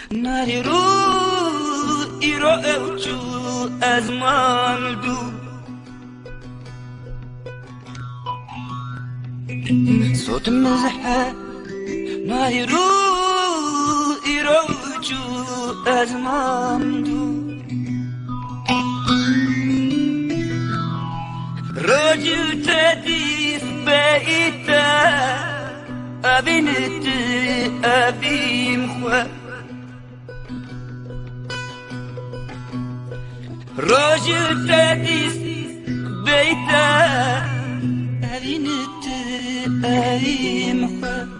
ناری رو ایرو اوچو از من دو صوت مزحه ناری رو ایرو اوچو از من دو رجو تدیف بیتا أبنت أبي مخوة رجل تديس بيتا أبنت أبي مخوة